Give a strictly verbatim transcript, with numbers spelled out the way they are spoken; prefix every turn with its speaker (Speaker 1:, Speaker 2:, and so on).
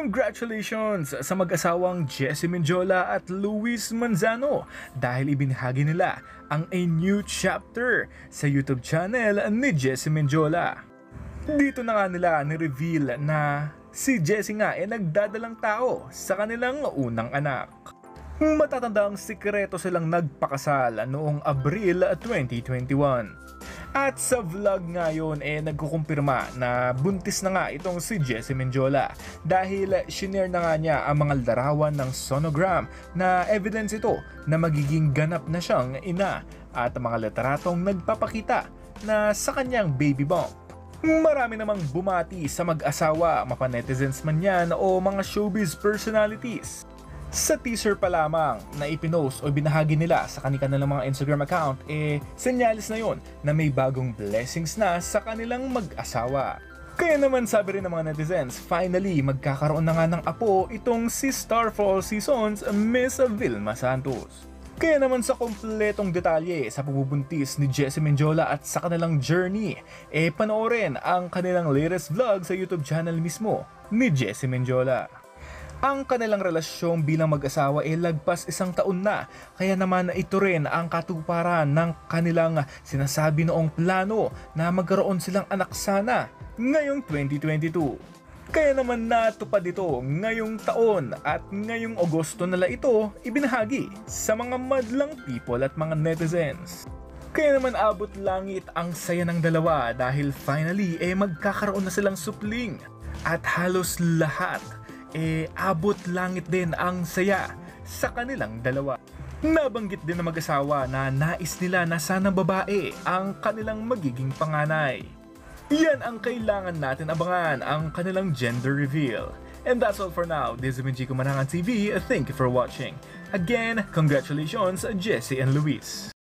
Speaker 1: Congratulations sa mag-asawang Jessy Mendiola at Luis Manzano dahil ibinahagi nila ang a new chapter sa YouTube channel ni Jessy Mendiola. Dito na nga nila ni-reveal na si Jessy nga ay nagdadalang tao sa kanilang unang anak. Matatandang sikreto silang nagpakasal noong Abril twenty twenty-one. At sa vlog ngayon eh nagkukumpirma na buntis na nga itong si Jessy Mendiola dahil shinare na nga niya ang mga larawan ng sonogram na evidence ito na magiging ganap na siyang ina at mga literatong nagpapakita na sa kanyang baby bump. Marami namang bumati sa mag-asawa, mapa-netizens man yan o mga showbiz personalities. Sa teaser pa lamang na ipinost o binahagi nila sa kanilang mga Instagram account, eh senyalis na yon na may bagong blessings na sa kanilang mag-asawa. Kaya naman sabi rin ng mga netizens, finally magkakaroon na nga ng apo itong si Star for All Seasons Miss VILMA Santos. Kaya naman sa kompletong detalye sa pagbubuntis ni Jessy Mendiola at sa kanilang journey, eh panoorin ang kanilang latest vlog sa YouTube channel mismo ni Jessy Mendiola. Ang kanilang relasyon bilang mag-asawa ay lagpas isang taon na, kaya naman ito rin ang katuparan ng kanilang sinasabi noong plano na magkaroon silang anak sana ngayong twenty twenty-two. Kaya naman natupad ito ngayong taon at ngayong Agosto nila ito ibinahagi sa mga madlang people at mga netizens. Kaya naman abot langit ang saya ng dalawa dahil finally eh magkakaroon na silang supling at halos lahat eh abot langit din ang saya sa kanilang dalawa. Nabanggit din ng mag-asawa na nais nila na sana babae ang kanilang magiging panganay. Yan ang kailangan natin abangan, ang kanilang gender reveal. And that's all for now. This is Manzano T V. Thank you for watching. Again, congratulations Jessy and Luis.